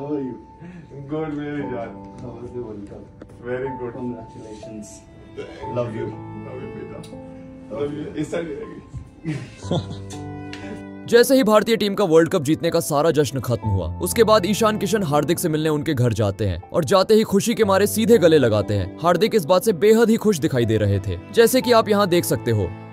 How are you? Good, मेरे जान. How was the World Cup? Very good. Congratulations. Thank Love you. Love you बेटा. Love you. इस side रहेगी. जैसे ही भारतीय टीम का वर्ल्ड कप जीतने का सारा जश्न खत्म हुआ, उसके बाद ईशान किशन हार्दिक से मिलने उनके घर जाते हैं और जाते ही खुशी के मारे सीधे गले लगाते हैं। हार्दिक इस बात से बेहद ही खुश दिखाई दे रहे थे, जैसे कि आप यहाँ देख सकते हो।